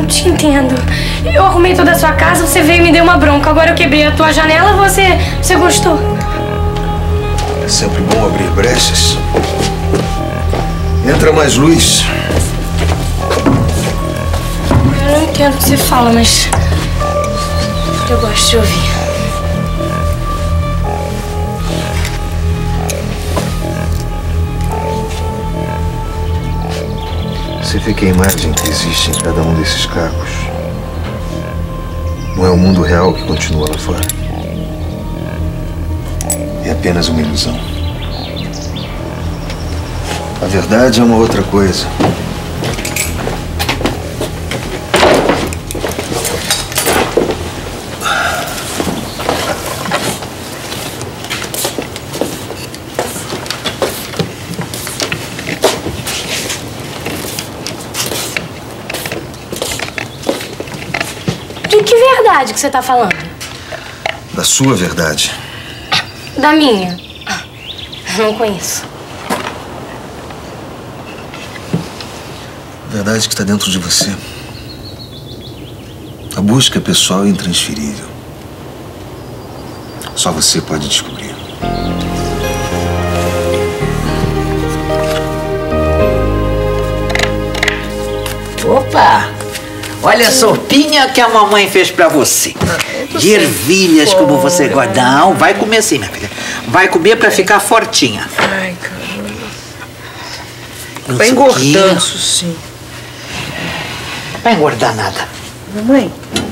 não te entendo. Eu arrumei toda a sua casa, você veio e me deu uma bronca. Agora eu quebrei a tua janela, você gostou? É sempre bom abrir brechas. Entra mais luz. Eu não entendo o que você fala, mas eu gosto de ouvir. Você vê que a imagem que existe em cada um desses cacos não é o mundo real que continua lá fora. É apenas uma ilusão. A verdade é uma outra coisa. De que verdade que você tá falando? Da sua verdade. Da minha? Eu não conheço. A verdade que está dentro de você. A busca é pessoal e intransferível. Só você pode descobrir. Opa! Olha a sopinha que a mamãe fez pra você. De ervilhas, como você gosta. Não, vai comer sim, minha filha. Vai comer pra ficar fortinha. Ai, caramba. Vai engordando isso sim. Não vai engordar nada. Mamãe,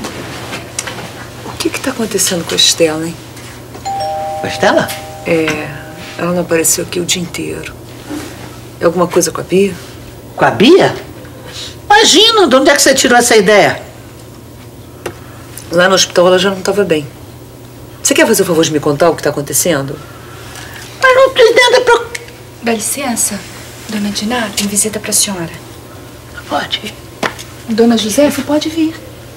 o que tá acontecendo com a Estela, hein? Com a Estela? É, ela não apareceu aqui o dia inteiro. É alguma coisa com a Bia? Com a Bia? Imagina, de onde é que você tirou essa ideia? Lá no hospital ela já não estava bem. Você quer fazer o favor de me contar o que está acontecendo? Mas não tô entendendo. Dá licença, dona Diná, tem visita pra senhora. Pode ir. Dona Josefa, pode vir.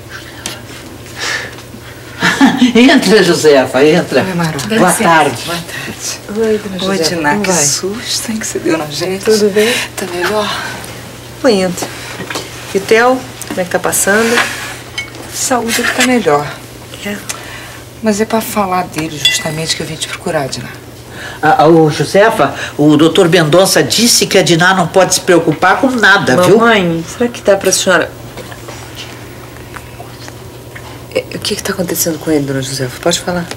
Entra, Josefa, entra. Oi, Maru. Boa tarde. Boa tarde. Oi, dona Josefa. Oi, Diná, como que vai? susto, hein, que você deu na gente. Tudo bem? Tá melhor? Tô indo. E Theo, como é que tá passando? Saúde ele tá melhor. É. Mas é pra falar dele justamente que eu vim te procurar, Diná. Ô, Josefa, o doutor Mendonça disse que a Diná não pode se preocupar com nada, viu? Mamãe, será que dá pra senhora... O que tá acontecendo com ele, dona Josefa? Pode falar.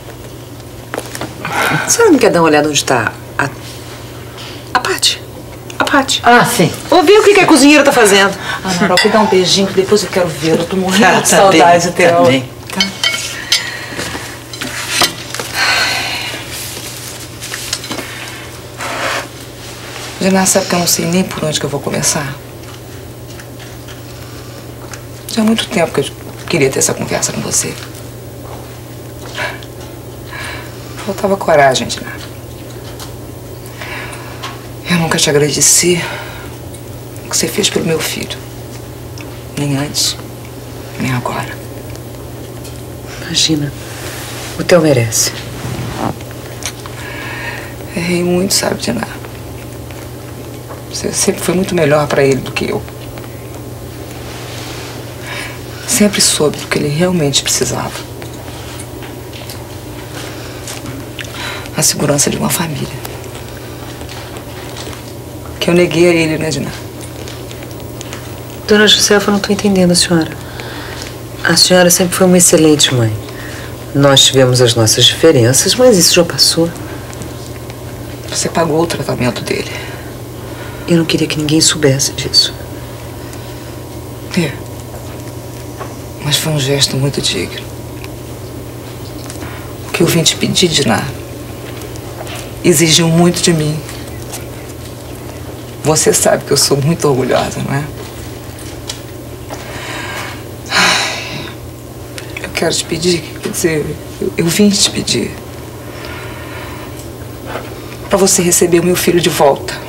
A senhora não quer dar uma olhada onde tá a Paty? A Paty. Ah, sim. Ouviu o que a cozinheira tá fazendo? Ah, Maru, me dá um beijinho que depois eu quero vê-lo. Eu tô morrendo de Tá saudade bem, até tá bem. Tá? Diná, sabe que eu não sei nem por onde que eu vou começar? Já há muito tempo que eu queria ter essa conversa com você. Faltava coragem, Diná. Eu nunca te agradeci o que você fez pelo meu filho. Nem antes, nem agora. Imagina, o Theo merece. Errei muito, sabe, Diná? Você sempre foi muito melhor pra ele do que eu. Sempre soube do que ele realmente precisava. A segurança de uma família. Que eu neguei a ele, né, Diná? Dona Josefa, eu não tô entendendo a senhora. A senhora sempre foi uma excelente mãe. Nós tivemos as nossas diferenças, mas isso já passou. Você pagou o tratamento dele. Eu não queria que ninguém soubesse disso. É. Mas foi um gesto muito digno. O que eu vim te pedir, Diná, exigiu muito de mim. Você sabe que eu sou muito orgulhosa, não é? Eu quero te pedir, quer dizer, eu vim te pedir pra você receber o meu filho de volta.